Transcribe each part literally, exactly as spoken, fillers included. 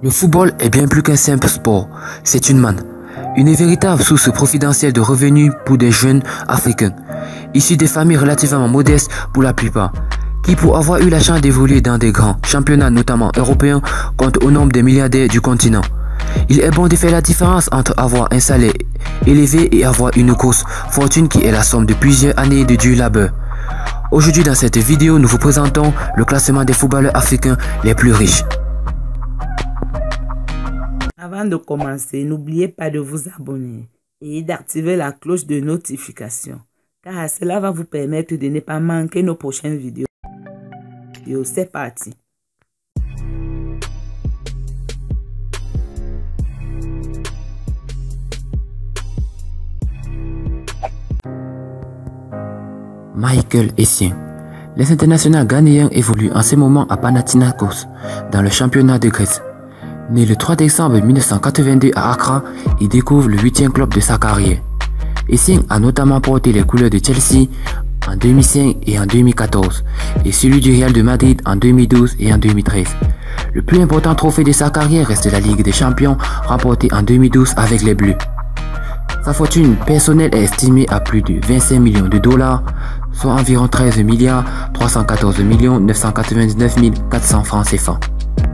Le football est bien plus qu'un simple sport, c'est une manne, une véritable source providentielle de revenus pour des jeunes africains, issus des familles relativement modestes pour la plupart, qui pour avoir eu la chance d'évoluer dans des grands championnats notamment européens comptent au nombre des milliardaires du continent. Il est bon de faire la différence entre avoir un salaire élevé et avoir une grosse fortune qui est la somme de plusieurs années de dur labeur. Aujourd'hui dans cette vidéo, nous vous présentons le classement des footballeurs africains les plus riches. Avant de commencer, n'oubliez pas de vous abonner et d'activer la cloche de notification, car cela va vous permettre de ne pas manquer nos prochaines vidéos. C'est parti. Michael Essien. Les internationaux ghanéens évoluent en ce moment à Panathinaikos, dans le championnat de Grèce. Né le trois décembre mille neuf cent quatre-vingt-deux à Accra, il découvre le huitième club de sa carrière. Essien a notamment porté les couleurs de Chelsea en deux mille cinq et en deux mille quatorze, et celui du Real de Madrid en deux mille douze et en deux mille treize. Le plus important trophée de sa carrière reste la Ligue des Champions, remportée en deux mille douze avec les Bleus. Sa fortune personnelle est estimée à plus de vingt-cinq millions de dollars, soit environ treize milliards trois cent quatorze millions neuf cent quatre-vingt-dix-neuf mille quatre cents francs C F A.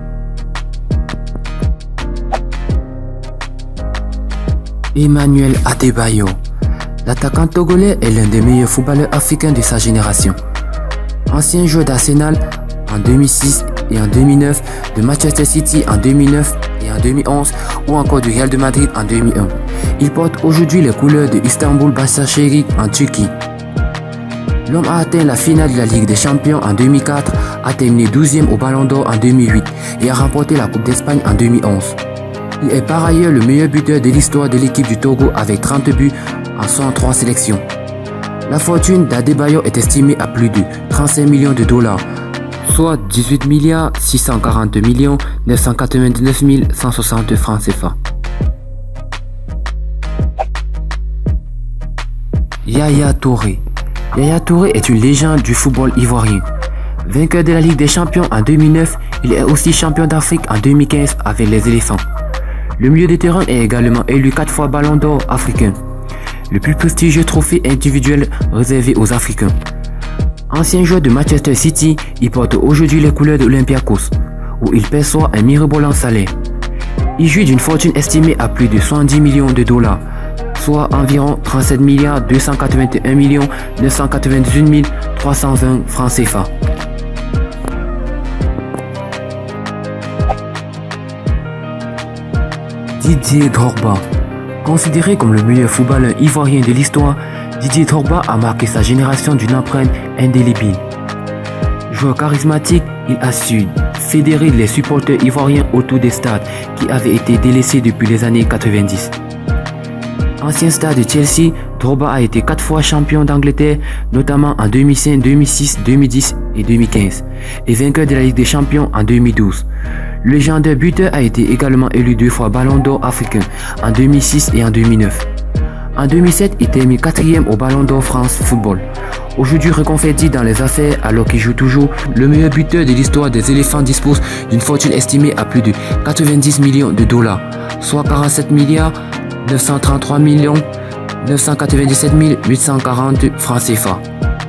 Emmanuel Adebayo. L'attaquant togolais est l'un des meilleurs footballeurs africains de sa génération. Ancien joueur d'Arsenal en deux mille six et en deux mille neuf, de Manchester City en deux mille neuf et en deux mille onze ou encore du Real de Madrid en deux mille un. Il porte aujourd'hui les couleurs de Istanbul Başakşehir en Turquie. L'homme a atteint la finale de la Ligue des Champions en deux mille quatre, a terminé douzième au Ballon d'Or en deux mille huit et a remporté la Coupe d'Espagne en deux mille onze. Il est par ailleurs le meilleur buteur de l'histoire de l'équipe du Togo avec trente buts en cent trois sélections. La fortune d'Adebayo est estimée à plus de trente-cinq millions de dollars, soit dix-huit milliards six cent quarante millions neuf cent quatre-vingt-dix-neuf mille cent soixante francs C F A. Yaya Touré. Yaya Touré est une légende du football ivoirien. Vainqueur de la Ligue des Champions en deux mille neuf, il est aussi champion d'Afrique en deux mille quinze avec les éléphants. Le milieu de terrain est également élu quatre fois Ballon d'Or africain, le plus prestigieux trophée individuel réservé aux Africains. Ancien joueur de Manchester City, il porte aujourd'hui les couleurs de l'Olympiakos, où il perçoit un mirobolant salaire. Il jouit d'une fortune estimée à plus de soixante-dix millions de dollars, soit environ trente-sept milliards deux cent quatre-vingt-un millions neuf cent quatre-vingt-dix-huit mille trois cent vingt francs C F A. Didier Drogba. Considéré comme le meilleur footballeur ivoirien de l'histoire, Didier Drogba a marqué sa génération d'une empreinte indélébile. Joueur charismatique, il a su fédérer les supporters ivoiriens autour des stades qui avaient été délaissés depuis les années quatre-vingt-dix. Ancien star de Chelsea, Drogba a été quatre fois champion d'Angleterre, notamment en deux mille cinq, deux mille six, deux mille dix et deux mille quinze, et vainqueur de la Ligue des Champions en deux mille douze. Le légendaire buteur a été également élu deux fois Ballon d'Or africain en deux mille six et en deux mille neuf. En deux mille sept, il termine quatrième au Ballon d'Or France Football. Aujourd'hui reconverti dans les affaires alors qu'il joue toujours, le meilleur buteur de l'histoire des éléphants dispose d'une fortune estimée à plus de quatre-vingt-dix millions de dollars, soit quarante-sept milliards neuf cent trente-trois millions neuf cent quatre-vingt-dix-sept mille huit cent quarante francs C F A.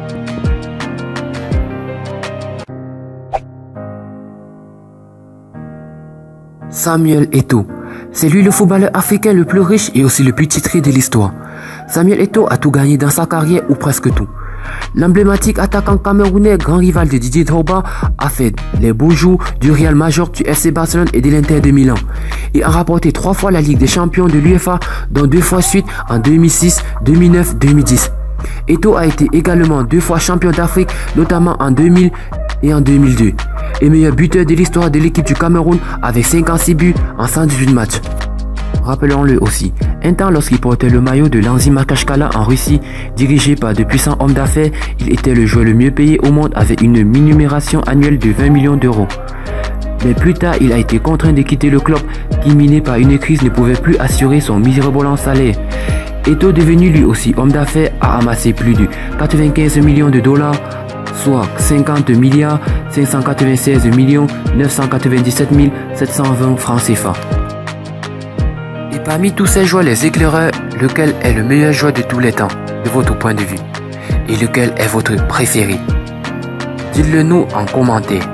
Samuel Eto'o. C'est lui le footballeur africain le plus riche et aussi le plus titré de l'histoire. Samuel Eto'o a tout gagné dans sa carrière ou presque tout. L'emblématique attaquant camerounais, grand rival de Didier Drogba, a fait les beaux jours du Real Majorque, du F C Barcelone et de l'Inter de Milan. Il a remporté trois fois la Ligue des Champions de l'U E F A, dont deux fois suite en deux mille six, deux mille neuf, deux mille dix. Eto'o a été également deux fois champion d'Afrique, notamment en deux mille et en deux mille deux, et meilleur buteur de l'histoire de l'équipe du Cameroun avec cinquante-six buts en cent dix-huit matchs. Rappelons-le aussi, un temps lorsqu'il portait le maillot de l'Anzi Makachkala en Russie, dirigé par de puissants hommes d'affaires, il était le joueur le mieux payé au monde avec une rémunération annuelle de vingt millions d'euros. Mais plus tard, il a été contraint de quitter le club qui, miné par une crise, ne pouvait plus assurer son mirobolant salaire. Eto'o, devenu lui aussi homme d'affaires, a amassé plus de quatre-vingt-quinze millions de dollars, soit cinquante milliards cinq cent quatre-vingt-seize millions neuf cent quatre-vingt-dix-sept mille sept cent vingt francs C F A. Et parmi tous ces joueurs les éclaireurs, lequel est le meilleur joueur de tous les temps, de votre point de vue? Et lequel est votre préféré? Dites-le nous en commentaire.